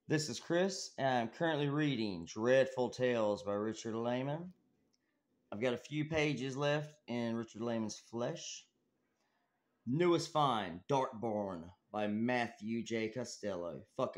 This is Chris, and I'm currently reading Dreadful Tales by Richard Laymon. I've got a few pages left in Richard Laymon's Flesh. Newest find, Darkborn by Matthew J. Costello. Fucking